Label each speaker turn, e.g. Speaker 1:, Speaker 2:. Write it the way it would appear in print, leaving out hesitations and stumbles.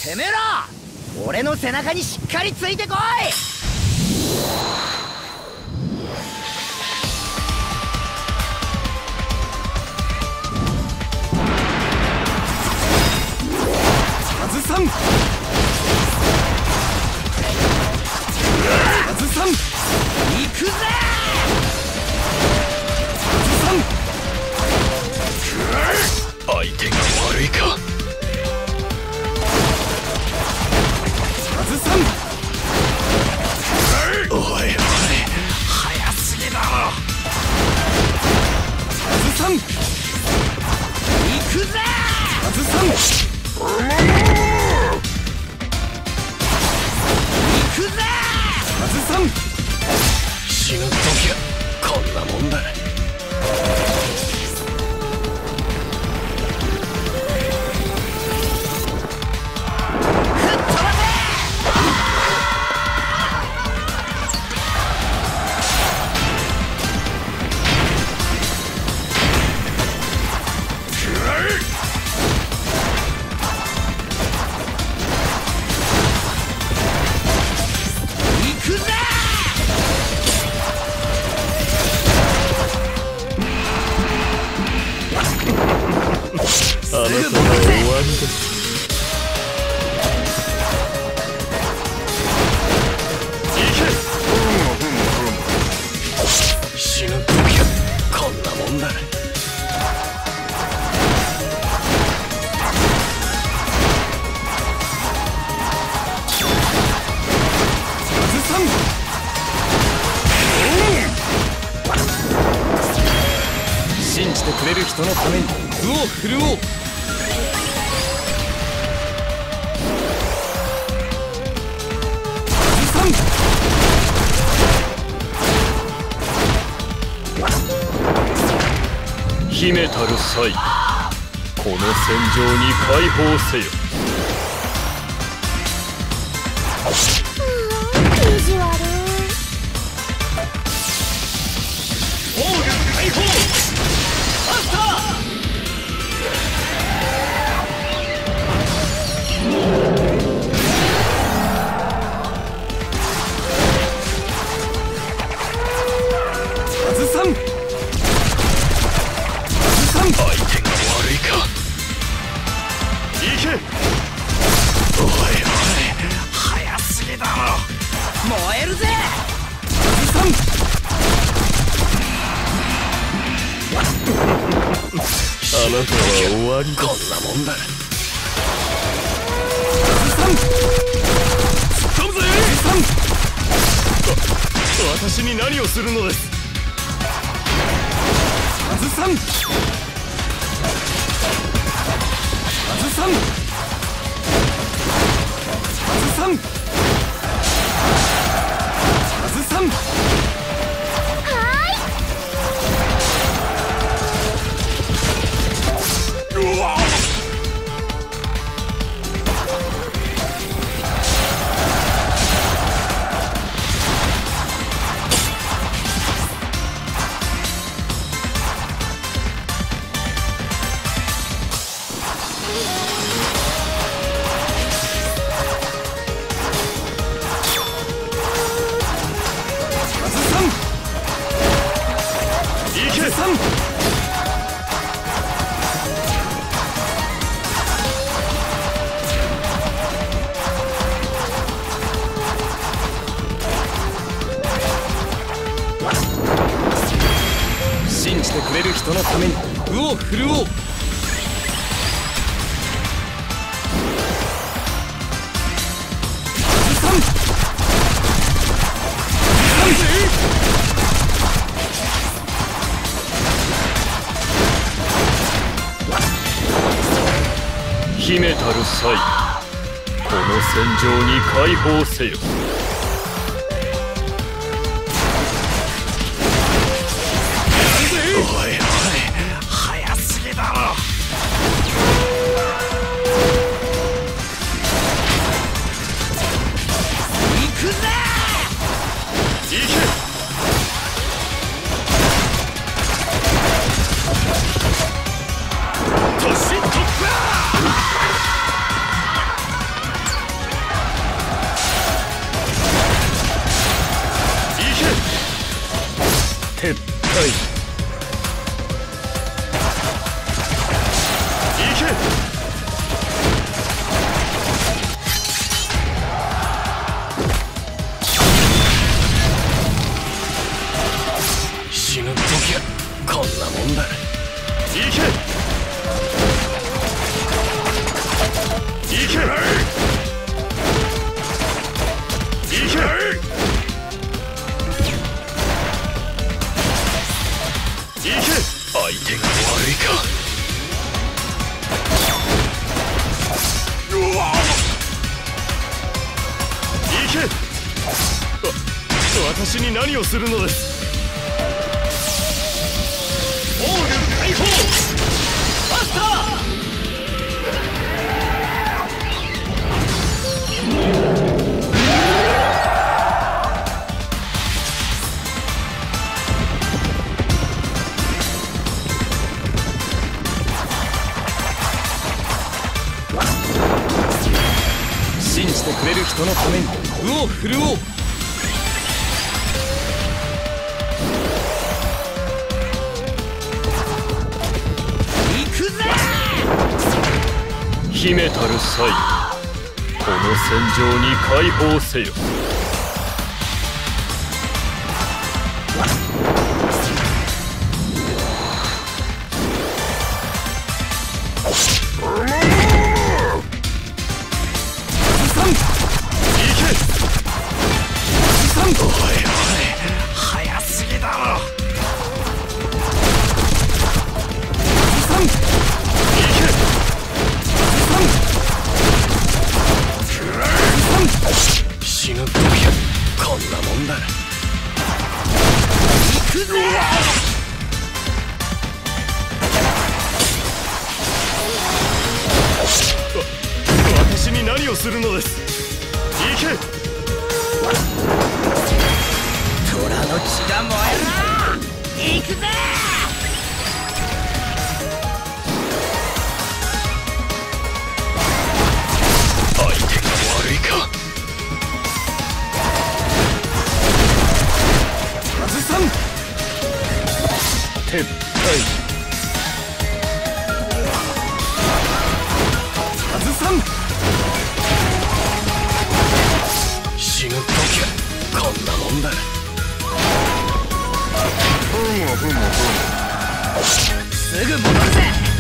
Speaker 1: てめえら俺の背中にしっかりついてこい。
Speaker 2: 外さん外さん行
Speaker 1: くぜ
Speaker 2: 外さん
Speaker 3: 相手が悪いか。
Speaker 2: 外さん
Speaker 3: おいおい早すぎだろ。
Speaker 2: 外さん
Speaker 1: 行くぜ
Speaker 2: 外さん
Speaker 1: 行くぜ
Speaker 2: 外さん
Speaker 3: 死ぬ時はこんなもんだ。あなたは終わりです。死ぬ時はこんなもんだ。
Speaker 2: 外さん信じてくれる人のために具を振るおう。
Speaker 3: 秘めたる際、この戦場に解放せよ。
Speaker 4: 意地悪。
Speaker 3: 防御解放マスター。
Speaker 2: 外さん
Speaker 3: 相手が悪いか。行け。おいおい早すぎだろ。
Speaker 1: 燃えるぜ
Speaker 2: 外さん
Speaker 3: あなたは終わりだ。こんなもんだ。
Speaker 2: 外さん
Speaker 3: 突っ込むぜ。
Speaker 2: 外さん
Speaker 3: 私に何をするのです。
Speaker 2: 外さん外さん外さん外さんうわ信じてくれる人のために具を振るおう。
Speaker 3: 秘めたる際、この戦場に解放せよ。おいおい早すぎだろ。
Speaker 1: 行くぜ
Speaker 3: 行け。突進突破。
Speaker 2: 撤退。
Speaker 3: 行け。死ぬ時はこんなもんだ。行け。行け。行け。行け。相手が悪いか。うわっ。行け。私に何をするのです。オール解放。バスター。
Speaker 2: 信じてくれる人のために鵜を振るおう。
Speaker 1: 行くぜ。
Speaker 3: 秘めたる際、この戦場に解放せよ。おいおい、早すぎだろ。死ぬ時はこんなもんだ。
Speaker 1: 行くぜ。
Speaker 3: 私に何をするのです。行け。
Speaker 1: 虎の血が燃える。行くぜ。
Speaker 3: 相手が悪いか。
Speaker 1: 外さん。
Speaker 2: 撤退。
Speaker 1: 外さん。
Speaker 3: 死ぬ時はこんなもんだ。
Speaker 1: すぐ戻るぜ。